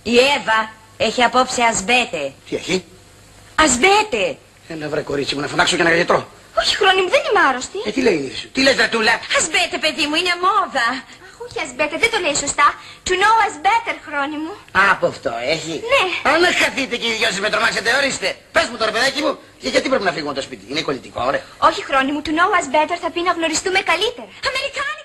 Η Εύα έχει απόψε ασμπέτε. Τι έχει? Ασμπέτε. Έλα βρε κορίτσι μου να φωνάξω και ένα γιατρό. Όχι χρόνη μου, δεν είμαι άρρωστη. Τι λέει η είδηση σου? Τι λες ρε τούλα? Ασμπέτε παιδί μου, είναι μόδα. Αχ, όχι ασμπέτε, δεν το λέει σωστά. To know us better, χρόνη μου. Από αυτό έχει? Ναι. Αν χαθείτε και οι δυο σας με τρομάξετε, ορίστε. Πες μου τώρα παιδάκι μου, και γιατί πρέπει να φύγουμε από το σπίτι? Είναι κολλητικό, ωραία. Όχι χρόνη μου, to know us better θα πει να γνωριστούμε καλύτερα. Αμερικάνικα.